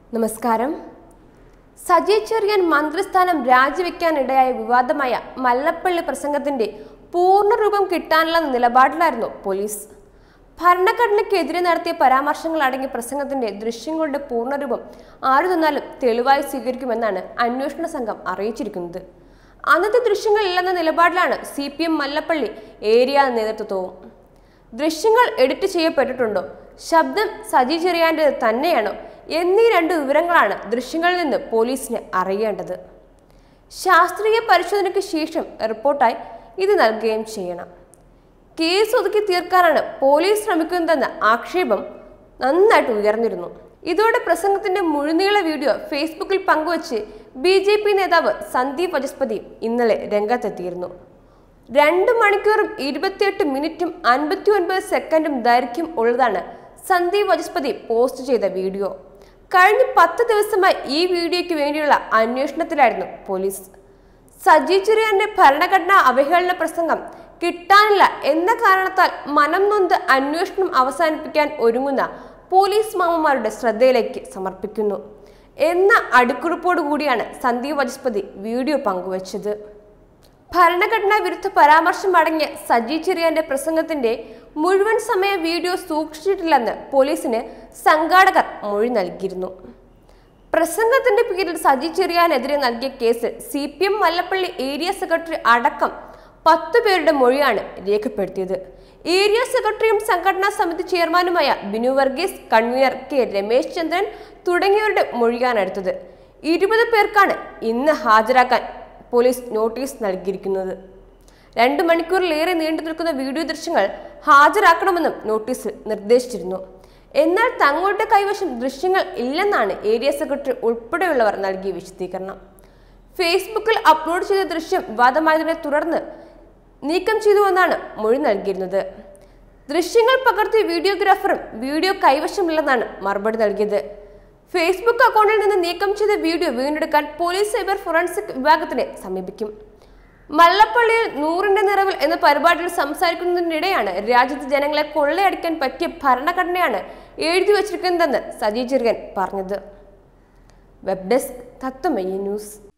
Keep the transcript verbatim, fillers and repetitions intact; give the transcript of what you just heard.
നമസ്കാരം. സജി ചെറിയാൻ മന്ത്രിസ്ഥാനം രാജിവെക്കാനിടയായ വിവാദമായ മല്ലപ്പള്ളി പ്രസംഗത്തിന്റെ പൂർണ്ണരൂപം കിട്ടാനുള്ള നിലപാടിലായിരുന്നു പോലീസ്. ഭരണഘടനയ്ക്കെതിരെ നടത്തിയ പരാമർശങ്ങൾ അടങ്ങിയ പ്രസംഗത്തിന്റെ ദൃശ്യങ്ങളുടെ പൂർണ്ണരൂപം ആരു തന്നാലും തെളിവായി സ്വീകരിക്കുമെന്നാണ് അന്വേഷണ സംഘം അറിയിച്ചിരിക്കുന്നത്. അന്നത്തെ ദൃശ്യങ്ങളില്ലെന്ന നിലപാടിലാണ് C P M Mallappally area നേതൃത്വവും. ദൃശ്യങ്ങൾ എഡിറ്റ് ചെയ്യപ്പെട്ടിട്ടുണ്ടോ, ശബ്ദം സജി ചെറിയാൻ്റെത് തന്നെയാണോ എന്നീ രണ്ട് വിവരങ്ങളാണ് ദൃശ്യങ്ങളിൽ നിന്ന് പോലീസിന് അറിയേണ്ടത്. ശാസ്ത്രീയ പരിശോധനയ്ക്ക് ശേഷം റിപ്പോർട്ടായി ഇത് നൽകുകയും ചെയ്യണം. കേസ് ഒതുക്കി തീർക്കാനാണ് പോലീസ് ശ്രമിക്കുന്നതെന്ന ആക്ഷേപം നന്നായിട്ട് ഉയർന്നിരുന്നു. ഇതോടെ പ്രസംഗത്തിന്റെ മുഴുനീള വീഡിയോ ഫേസ്ബുക്കിൽ പങ്കുവച്ച് ബി ജെ പി നേതാവ് സന്ദീപ് വചസ്പതി ഇന്നലെ രംഗത്തെത്തിയിരുന്നു. രണ്ട് മണിക്കൂറും ഇരുപത്തിയെട്ട് മിനിറ്റും അൻപത്തി ഒൻപത് സെക്കൻഡും ദൈർഘ്യം ഉള്ളതാണ് സന്ദീപ് വചസ്പതി പോസ്റ്റ് ചെയ്ത വീഡിയോ. കഴിഞ്ഞ പത്ത് ദിവസമായി ഈ വീഡിയോയ്ക്ക് വേണ്ടിയുള്ള അന്വേഷണത്തിലായിരുന്നു പോലീസ്. സജി ചെറിയാന്റെ ഭരണഘടനാ അവഹേളന പ്രസംഗം കിട്ടാനില്ല എന്ന കാരണത്താൽ മനം നൊന്ത് അന്വേഷണം അവസാനിപ്പിക്കാൻ ഒരുങ്ങുന്ന പോലീസ് മാമന്മാരുടെ ശ്രദ്ധയിലേക്ക് സമർപ്പിക്കുന്നു എന്ന അടിക്കുറിപ്പോടു കൂടിയാണ് സന്ദീപ് വചസ്പതി വീഡിയോ പങ്കുവച്ചത്. ഭരണഘടനാ വിരുദ്ധ പരാമർശം അടങ്ങിയ സജി ചെറിയാന്റെ പ്രസംഗത്തിന്റെ മുഴുവൻ സമയ വീഡിയോ സൂക്ഷിച്ചിട്ടില്ലെന്ന് പോലീസിന് സംഘാടകർ മൊഴി നൽകിയിരുന്നു. പ്രസംഗത്തിന്റെ പേരിൽ സജി ചെറിയാനെതിരെ നൽകിയ കേസിൽ C P M Mallappally area secretary അടക്കം പത്തു പേരുടെ മൊഴിയാണ് രേഖപ്പെടുത്തിയത്. ഏരിയ സെക്രട്ടറിയും സംഘടനാ സമിതി ചെയർമാനുമായ ബിനു വർഗീസ്, കൺവീനർ കെ രമേശ് ചന്ദ്രൻ തുടങ്ങിയവരുടെ മൊഴിയാണ് എടുത്തത്. ഇരുപത് പേർക്കാണ് ഇന്ന് ഹാജരാക്കാൻ പോലീസ് നോട്ടീസ് നൽകിയിരിക്കുന്നത്. രണ്ട് മണിക്കൂറിലേറെ നീണ്ടു നിൽക്കുന്ന വീഡിയോ ദൃശ്യങ്ങൾ ഹാജരാക്കണമെന്നും നോട്ടീസിൽ നിർദ്ദേശിച്ചിരുന്നു. എന്നാൽ തങ്ങളുടെ കൈവശം ദൃശ്യങ്ങൾ ഇല്ലെന്നാണ് ഏരിയ സെക്രട്ടറി ഉൾപ്പെടെയുള്ളവർ നൽകിയ വിശദീകരണം. ഫേസ്ബുക്കിൽ അപ്ലോഡ് ചെയ്ത ദൃശ്യം വിവാദമായതിനെ തുടർന്ന് നീക്കം ചെയ്തുവെന്നാണ് മൊഴി നൽകിയിരുന്നത്. ദൃശ്യങ്ങൾ പകർത്തിയ വീഡിയോഗ്രാഫറും വീഡിയോ കൈവശമില്ലെന്നാണ് മറുപടി നൽകിയത്. ഫേസ്ബുക്ക് അക്കൗണ്ടിൽ നിന്ന് നീക്കം ചെയ്ത വീഡിയോ വീണ്ടെടുക്കാൻ പോലീസ് സൈബർ ഫോറൻസിക് വിഭാഗത്തിനെ സമീപിക്കും. മല്ലപ്പള്ളിയിൽ നൂറിന്റെ നിറവിൽ എന്ന പരിപാടിയിൽ സംസാരിക്കുന്നതിനിടെയാണ് രാജ്യത്തെ ജനങ്ങളെ കൊള്ളയടിക്കാൻ പറ്റിയ ഭരണഘടനയാണ് എഴുതി വച്ചിരിക്കുന്നതെന്ന് സജി ചെറിയാൻ പറഞ്ഞത്. Web desk Tatwamayi news.